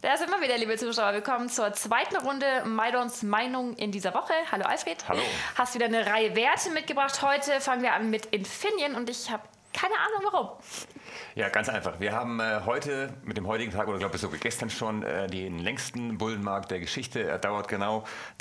Da sind wir wieder, liebe Zuschauer. Willkommen zur zweiten Runde Maidons Meinung in dieser Woche. Hallo Alfred. Hallo. Hast wieder eine Reihe Werte mitgebracht. Heute fangen wir an mit Infineon und ich habe keine Ahnung warum. Ja, ganz einfach. Wir haben heute, mit dem heutigen Tag, oder glaube ich sogar gestern schon, den längsten Bullenmarkt der Geschichte. Er dauert genau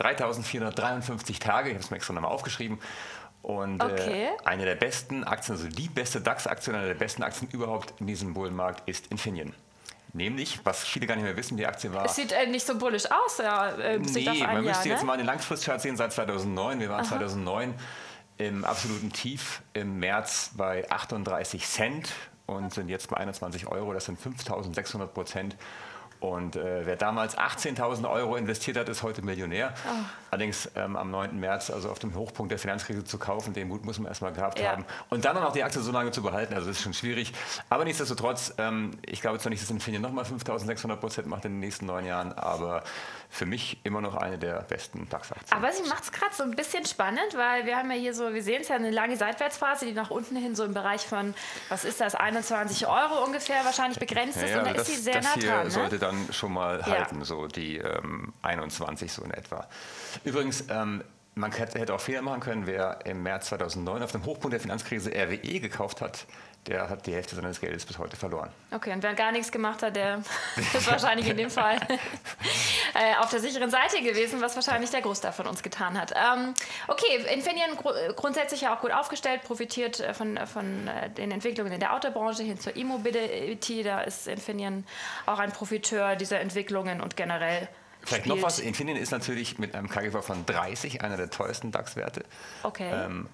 3.453 Tage. Ich habe es mir extra nochmal aufgeschrieben. Und eine der besten Aktien, also die beste DAX-Aktie, eine der besten Aktien überhaupt in diesem Bullenmarkt ist Infineon. Nämlich, was viele gar nicht mehr wissen, die Aktie war... Es sieht nicht so bullisch aus. Ja, nee, man müsste jetzt mal den Langfristchart sehen seit 2009. Wir waren 2009 im absoluten Tief im März bei 38 Cent und sind jetzt bei 21 Euro. Das sind 5.600%. Und wer damals 18.000 Euro investiert hat, ist heute Millionär. Allerdings am 9. März, also auf dem Hochpunkt der Finanzkrise zu kaufen, den Mut muss man erstmal gehabt haben. Und dann noch die Aktie so lange zu behalten, also das ist schon schwierig. Aber nichtsdestotrotz, ich glaube zwar nicht, dass Infineon nochmal 5.600% macht in den nächsten 9 Jahren, aber für mich immer noch eine der besten DAX-Aktien. Aber sie macht es gerade so ein bisschen spannend, weil wir haben ja hier so, wir sehen es ja, eine lange Seitwärtsphase, die nach unten hin so im Bereich von, was ist das, 21 Euro ungefähr wahrscheinlich begrenzt ist. Ja, und da ist sie sehr nah dran. Ne? Sollte dann schon mal halten, so die 21 so in etwa. Übrigens, man hätte auch Fehler machen können, wer im März 2009 auf dem Hochpunkt der Finanzkrise RWE gekauft hat, der hat die Hälfte seines Geldes bis heute verloren. Okay, und wer gar nichts gemacht hat, der ist wahrscheinlich in dem Fall auf der sicheren Seite gewesen, was wahrscheinlich der Großteil von uns getan hat. Okay, Infineon grundsätzlich ja auch gut aufgestellt, profitiert von den Entwicklungen in der Autobranche hin zur E-Mobility. Da ist Infineon auch ein Profiteur dieser Entwicklungen und generell. Vielleicht noch was, Infineon ist natürlich mit einem KGV von 30 einer der teuersten DAX-Werte. Okay.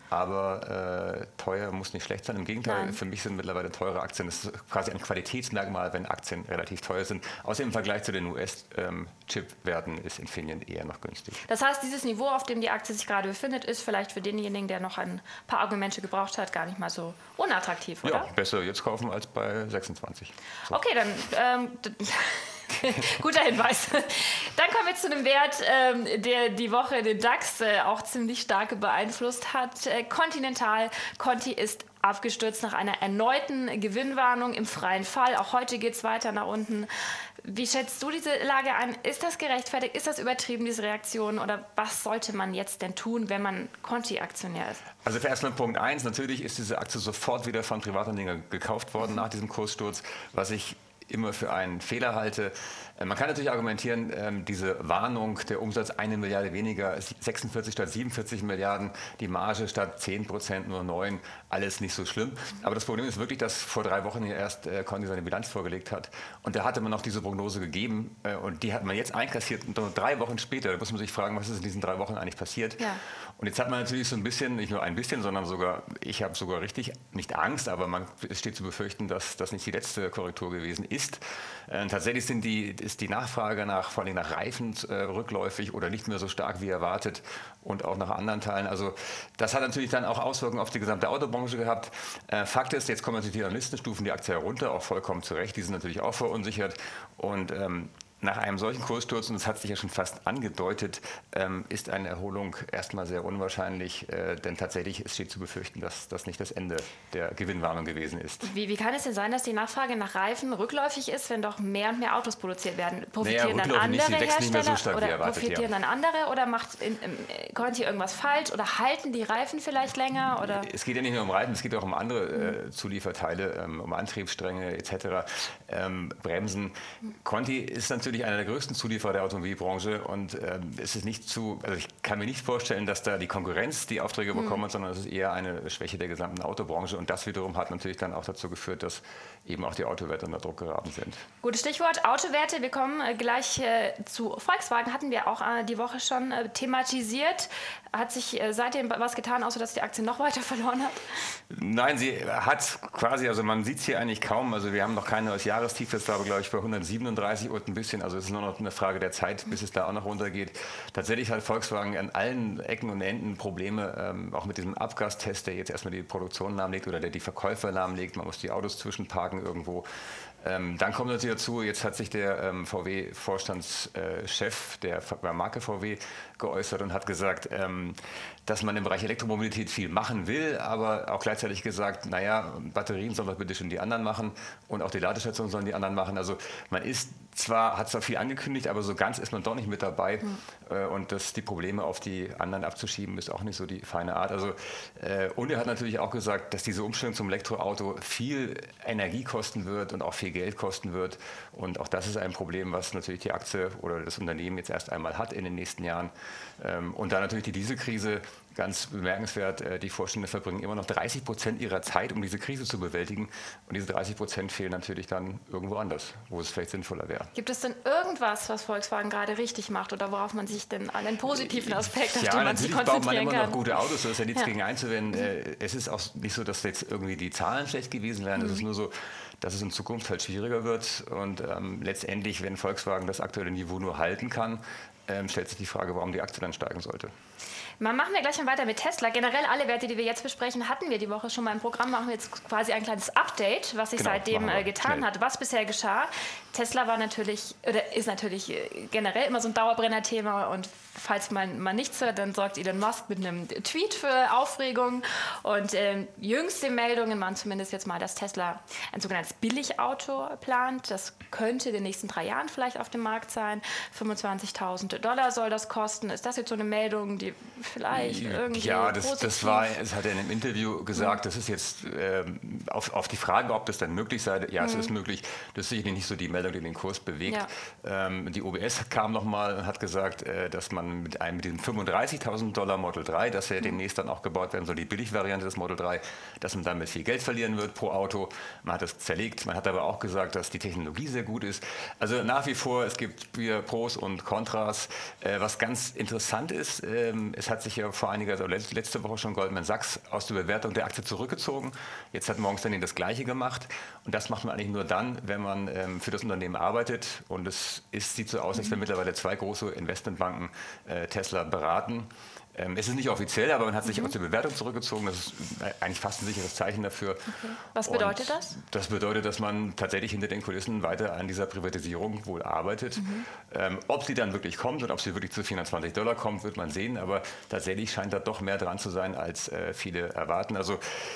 Aber teuer muss nicht schlecht sein. Im Gegenteil, für mich sind mittlerweile teure Aktien, das ist quasi ein Qualitätsmerkmal, wenn Aktien relativ teuer sind. Außerdem im Vergleich zu den US-Chip-Werten ist Infineon eher noch günstig. Das heißt, dieses Niveau, auf dem die Aktie sich gerade befindet, ist vielleicht für denjenigen, der noch ein paar Argumente gebraucht hat, gar nicht mal so unattraktiv, oder? Ja, besser jetzt kaufen als bei 26. So. Okay, dann... Guter Hinweis. Dann kommen wir zu einem Wert, der die Woche den DAX auch ziemlich stark beeinflusst hat. Continental. Conti ist abgestürzt nach einer erneuten Gewinnwarnung im freien Fall. Auch heute geht es weiter nach unten. Wie schätzt du diese Lage ein? Ist das gerechtfertigt? Ist das übertrieben, diese Reaktion? Oder was sollte man jetzt denn tun, wenn man Conti-Aktionär ist? Also für erstmal Punkt 1. Natürlich ist diese Aktie sofort wieder von Privatanlegern gekauft worden nach diesem Kurssturz, was ich immer für einen Fehler halte. Man kann natürlich argumentieren, diese Warnung, der Umsatz 1 Milliarde weniger, 46 statt 47 Milliarden, die Marge statt 10% nur 9, alles nicht so schlimm. Aber das Problem ist wirklich, dass vor 3 Wochen hier erst Conti seine Bilanz vorgelegt hat. Und da hatte man noch diese Prognose gegeben und die hat man jetzt einkassiert. Und nur 3 Wochen später, da muss man sich fragen, was ist in diesen 3 Wochen eigentlich passiert. Ja. Und jetzt hat man natürlich so ein bisschen, nicht nur ein bisschen, sondern sogar, ich habe sogar richtig, nicht Angst, aber es steht zu befürchten, dass das nicht die letzte Korrektur gewesen ist. Tatsächlich ist die Nachfrage vor allem nach Reifen rückläufig oder nicht mehr so stark wie erwartet und auch nach anderen Teilen. Also das hat natürlich dann auch Auswirkungen auf die gesamte Autobranche gehabt. Fakt ist, jetzt kommen natürlich die Analysten, stufen die Aktie herunter, auch vollkommen zu Recht. Die sind natürlich auch verunsichert und nach einem solchen Kurssturz, und das hat sich ja schon fast angedeutet, ist eine Erholung erstmal sehr unwahrscheinlich, denn tatsächlich steht zu befürchten, dass das nicht das Ende der Gewinnwarnung gewesen ist. Wie kann es denn sein, dass die Nachfrage nach Reifen rückläufig ist, wenn doch mehr und mehr Autos produziert werden? Profitieren dann andere Hersteller oder profitieren dann andere oder macht Conti irgendwas falsch oder halten die Reifen vielleicht länger? Oder? Es geht ja nicht nur um Reifen, es geht auch um andere Zulieferteile, um Antriebsstränge etc., Bremsen. Conti ist natürlich einer der größten Zulieferer der Automobilbranche und es ist also ich kann mir nicht vorstellen, dass da die Konkurrenz die Aufträge bekommt, sondern es ist eher eine Schwäche der gesamten Autobranche und das wiederum hat natürlich dann auch dazu geführt, dass eben auch die Autowerte unter Druck geraten sind. Gutes Stichwort, Autowerte. Wir kommen gleich zu Volkswagen, hatten wir auch die Woche schon thematisiert. Hat sich seitdem was getan, außer dass die Aktie noch weiter verloren hat? Nein, sie hat quasi, also man sieht es hier eigentlich kaum, also wir haben noch kein neues Jahrestief, jetzt glaube ich bei 137 und ein bisschen, also es ist nur noch eine Frage der Zeit, bis es da auch noch runtergeht. Tatsächlich hat Volkswagen an allen Ecken und Enden Probleme, auch mit diesem Abgastest, der jetzt erstmal die Produktion lahmlegt oder der die Verkäufer lahmlegt, man muss die Autos zwischenparken irgendwo. Dann kommt natürlich dazu, jetzt hat sich der VW-Vorstandschef der Marke VW geäußert und hat gesagt, dass man im Bereich Elektromobilität viel machen will, aber auch gleichzeitig gesagt, naja, Batterien sollen doch bitte schon die anderen machen und auch die Ladestationen sollen die anderen machen. Also man ist hat zwar viel angekündigt, aber so ganz ist man doch nicht mit dabei. Und die Probleme auf die anderen abzuschieben, ist auch nicht so die feine Art. Also, und er hat natürlich auch gesagt, dass diese Umstellung zum Elektroauto viel Energie kosten wird und auch viel Geld kosten wird. Und auch das ist ein Problem, was natürlich die Aktie oder das Unternehmen jetzt erst einmal hat in den nächsten Jahren. Und dann natürlich die Dieselkrise. Ganz bemerkenswert, die Vorstände verbringen immer noch 30% ihrer Zeit, um diese Krise zu bewältigen. Und diese 30% fehlen natürlich dann irgendwo anders, wo es vielleicht sinnvoller wäre. Gibt es denn irgendwas, was Volkswagen gerade richtig macht oder worauf man sich denn an den positiven Aspekt, auf den man sich konzentrieren kann? Ja, natürlich baut man immer noch gute Autos, da ist ja nichts gegen einzuwenden. Es ist auch nicht so, dass jetzt irgendwie die Zahlen schlecht gewesen wären. Es ist nur so, dass es in Zukunft halt schwieriger wird. Und letztendlich, wenn Volkswagen das aktuelle Niveau nur halten kann, stellt sich die Frage, warum die Aktie dann steigen sollte. Machen wir gleich mal weiter mit Tesla. Generell alle Werte, die wir jetzt besprechen, hatten wir die Woche schon mal im Programm. Machen wir jetzt quasi ein kleines Update, was sich seitdem getan hat, was bisher geschah. Tesla war natürlich, oder ist natürlich generell immer so ein Dauerbrenner-Thema und falls man mal nichts hört, dann sorgt Elon Musk mit einem Tweet für Aufregung und jüngste Meldungen waren zumindest jetzt mal, dass Tesla ein sogenanntes Billigauto plant. Das könnte in den nächsten 3 Jahren vielleicht auf dem Markt sein. $25.000 soll das kosten. Ist das jetzt so eine Meldung, die vielleicht irgendwie das war, es hat er in einem Interview gesagt, das ist jetzt auf die Frage, ob das dann möglich sei, es ist möglich, das ist sicherlich nicht so die Meldung, die den Kurs bewegt. Ja. Die UBS kam nochmal und hat gesagt, dass man mit diesem $35.000 Model 3, das ja demnächst dann auch gebaut werden soll, die Billigvariante des Model 3, dass man damit viel Geld verlieren wird pro Auto. Man hat das zerlegt, man hat aber auch gesagt, dass die Technologie sehr gut ist. Also nach wie vor, es gibt wieder Pros und Kontras. Was ganz interessant ist, es hat sich ja vor einiger Zeit, also letzte Woche schon Goldman Sachs aus der Bewertung der Aktie zurückgezogen. Jetzt hat Morgan Stanley das Gleiche gemacht. Und das macht man eigentlich nur dann, wenn man für das Unternehmen arbeitet. Und sieht so aus, als wenn mittlerweile 2 große Investmentbanken Tesla beraten. Es ist nicht offiziell, aber man hat sich aus der Bewertung zurückgezogen. Das ist eigentlich fast ein sicheres Zeichen dafür. Okay. Was bedeutet das? Das bedeutet, dass man tatsächlich hinter den Kulissen weiter an dieser Privatisierung wohl arbeitet. Ob sie dann wirklich kommt und ob sie wirklich zu $420 kommt, wird man sehen. Aber tatsächlich scheint da doch mehr dran zu sein, als viele erwarten. Also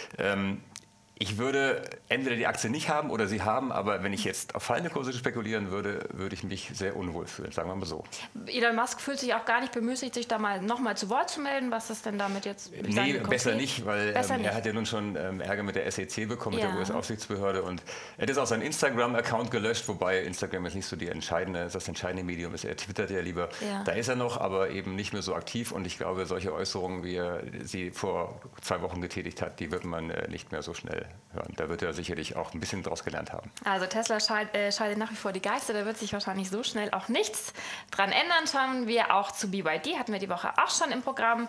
ich würde entweder die Aktie nicht haben oder sie haben, aber wenn ich jetzt auf fallende Kurse spekulieren würde, würde ich mich sehr unwohl fühlen, sagen wir mal so. Elon Musk fühlt sich auch gar nicht bemüßigt, sich da mal nochmal zu Wort zu melden. Was ist denn damit jetzt? Nee, besser nicht, weil er hat ja nun schon Ärger mit der SEC bekommen, mit der US-Aufsichtsbehörde. Und er hat jetzt auch seinen Instagram-Account gelöscht, wobei Instagram jetzt nicht so das entscheidende Medium ist. Er twittert ja lieber. Ja. Da ist er noch, aber eben nicht mehr so aktiv. Und ich glaube, solche Äußerungen, wie er sie vor 2 Wochen getätigt hat, die wird man nicht mehr so schnell hören. Da wird er sicherlich auch ein bisschen draus gelernt haben. Also Tesla scheidet nach wie vor die Geister. Da wird sich wahrscheinlich so schnell auch nichts dran ändern. Schauen wir auch zu BYD. Hatten wir die Woche auch schon im Programm.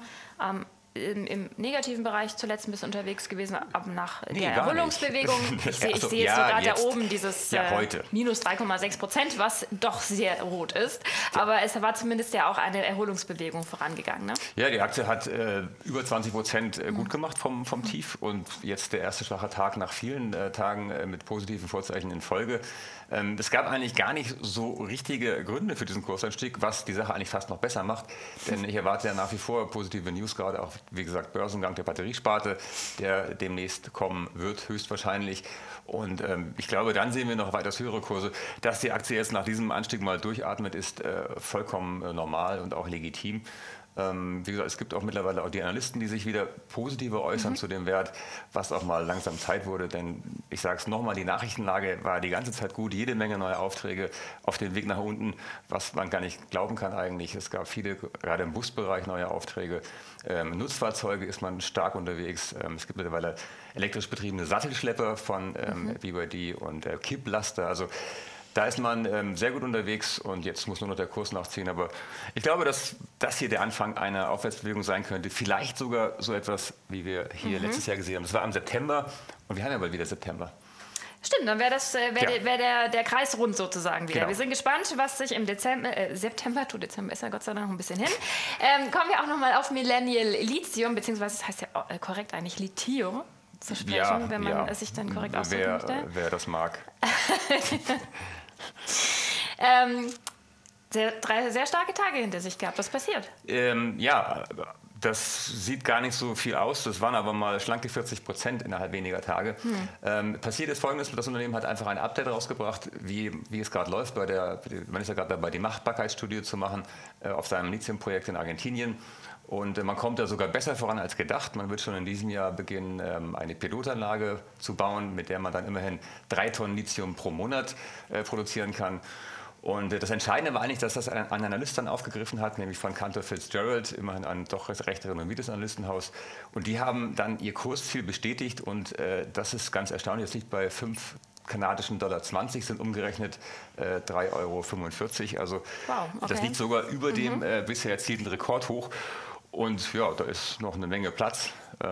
Im negativen Bereich zuletzt ein bisschen unterwegs gewesen, aber nach der Erholungsbewegung. Ich sehe jetzt gerade da oben dieses minus 3,6%, was doch sehr rot ist. Aber es war zumindest ja auch eine Erholungsbewegung vorangegangen. Ne? Ja, die Aktie hat über 20% gut gemacht vom Tief und jetzt der erste schwache Tag nach vielen Tagen mit positiven Vorzeichen in Folge. Es gab eigentlich gar nicht so richtige Gründe für diesen Kursanstieg, was die Sache eigentlich fast noch besser macht. Denn ich erwarte ja nach wie vor positive News, gerade auch, wie gesagt, Börsengang der Batteriesparte, der demnächst kommen wird, höchstwahrscheinlich. Und ich glaube, dann sehen wir noch weitaus höhere Kurse. Dass die Aktie jetzt nach diesem Anstieg mal durchatmet, ist vollkommen normal und auch legitim. Wie gesagt, es gibt auch mittlerweile auch die Analysten, die sich wieder positiver äußern zu dem Wert, was auch mal langsam Zeit wurde. Denn ich sage es nochmal, die Nachrichtenlage war die ganze Zeit gut, jede Menge neue Aufträge auf dem Weg nach unten, was man gar nicht glauben kann eigentlich. Es gab viele, gerade im Busbereich, neue Aufträge. Nutzfahrzeuge ist man stark unterwegs. Es gibt mittlerweile elektrisch betriebene Sattelschlepper von BYD und Kipplaster. Also da ist man sehr gut unterwegs und jetzt muss nur noch der Kurs nachziehen. Aber ich glaube, dass das hier der Anfang einer Aufwärtsbewegung sein könnte. Vielleicht sogar so etwas, wie wir hier letztes Jahr gesehen haben. Das war im September und wir haben ja bald wieder September. Stimmt, dann wäre der Kreis rund sozusagen wieder. Genau. Wir sind gespannt, was sich im Dezember ist ja Gott sei Dank noch ein bisschen hin. Kommen wir auch nochmal auf Millennial Lithium, beziehungsweise das heißt ja korrekt eigentlich Lithium zu sprechen, wenn man es sich dann korrekt ausdrücken möchte. Wer das mag. Drei sehr starke Tage hinter sich gehabt. Was passiert? Das sieht gar nicht so viel aus. Das waren aber mal schlanke 40% innerhalb weniger Tage. Passiert ist Folgendes: Das Unternehmen hat einfach ein Update rausgebracht, wie es gerade läuft. Man ist ja gerade dabei, die Machbarkeitsstudie zu machen auf seinem Lithium-Projekt in Argentinien. Und man kommt da sogar besser voran als gedacht. Man wird schon in diesem Jahr beginnen, eine Pilotanlage zu bauen, mit der man dann immerhin 3 Tonnen Lithium pro Monat produzieren kann. Und das Entscheidende war eigentlich, dass das ein Analyst dann aufgegriffen hat, nämlich von Cantor Fitzgerald, immerhin ein doch recht renommiertes Analystenhaus. Und die haben dann ihr Kursziel bestätigt und das ist ganz erstaunlich. Das liegt bei 5 kanadischen Dollar 20, sind umgerechnet 3,45 Euro. Also wow, okay. Das liegt sogar über dem bisher erzielten Rekordhoch. Und ja, da ist noch eine Menge Platz.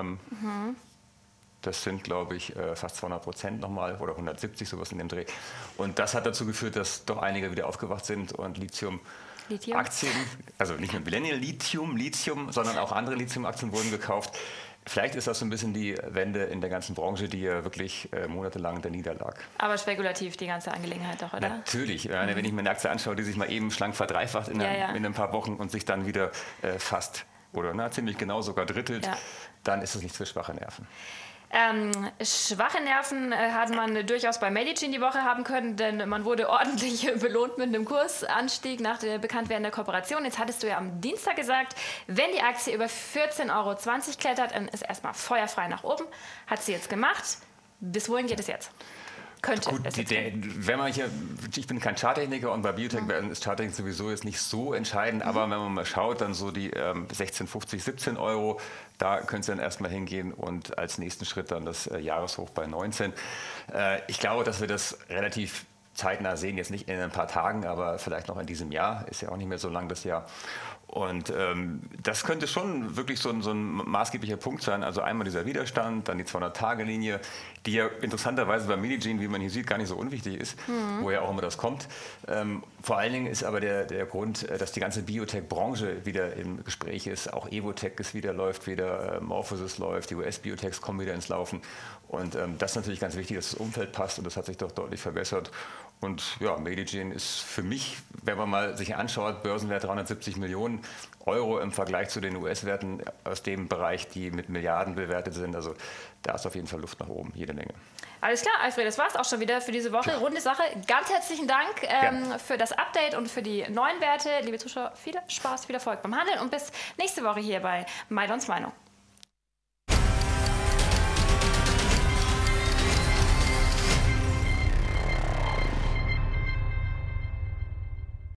Das sind, glaube ich, fast 200% nochmal oder 170, sowas in dem Dreh. Und das hat dazu geführt, dass doch einige wieder aufgewacht sind und Lithium-Aktien, also nicht nur Millennial Lithium, sondern auch andere Lithium-Aktien wurden gekauft. Vielleicht ist das so ein bisschen die Wende in der ganzen Branche, die ja wirklich monatelang da niederlag. Aber spekulativ die ganze Angelegenheit doch, oder? Natürlich. Wenn ich mir eine Aktie anschaue, die sich mal eben schlank verdreifacht in ein paar Wochen und sich dann wieder fast oder ziemlich genau sogar drittelt, dann ist es nichts für schwache Nerven. Schwache Nerven hat man durchaus bei Medigene die Woche haben können, denn man wurde ordentlich belohnt mit einem Kursanstieg nach der Bekanntwerden der Kooperation. Jetzt hattest du ja am Dienstag gesagt, wenn die Aktie über 14,20 Euro klettert, dann ist erstmal feuerfrei nach oben. Hat sie jetzt gemacht. Bis wohin geht es jetzt? Gut, wenn man hier, ich bin kein Charttechniker und bei Biotech ist Charttechnik sowieso jetzt nicht so entscheidend, aber wenn man mal schaut, dann so die 16,50, 17 Euro, da könnte es dann erstmal hingehen und als nächsten Schritt dann das Jahreshoch bei 19. Ich glaube, dass wir das relativ zeitnah sehen, jetzt nicht in ein paar Tagen, aber vielleicht noch in diesem Jahr, ist ja auch nicht mehr so lang das Jahr. Und das könnte schon wirklich so ein maßgeblicher Punkt sein. Also einmal dieser Widerstand, dann die 200-Tage-Linie, die ja interessanterweise bei Medigene, wie man hier sieht, gar nicht so unwichtig ist, woher auch immer das kommt. Vor allen Dingen ist aber der Grund, dass die ganze Biotech-Branche wieder im Gespräch ist. Auch Evotec ist wieder läuft, wieder MorphoSys läuft, die US-Biotechs kommen wieder ins Laufen. Und das ist natürlich ganz wichtig, dass das Umfeld passt und das hat sich doch deutlich verbessert. Und ja, Medigene ist für mich, wenn man mal sich anschaut, Börsenwert 370 Millionen Euro im Vergleich zu den US-Werten aus dem Bereich, die mit Milliarden bewertet sind. Also da ist auf jeden Fall Luft nach oben, jede Menge. Alles klar, Alfred, das war es auch schon wieder für diese Woche. Klar. Runde Sache. Ganz herzlichen Dank für das Update und für die neuen Werte. Liebe Zuschauer, viel Spaß, viel Erfolg beim Handeln und bis nächste Woche hier bei Maidons Meinung.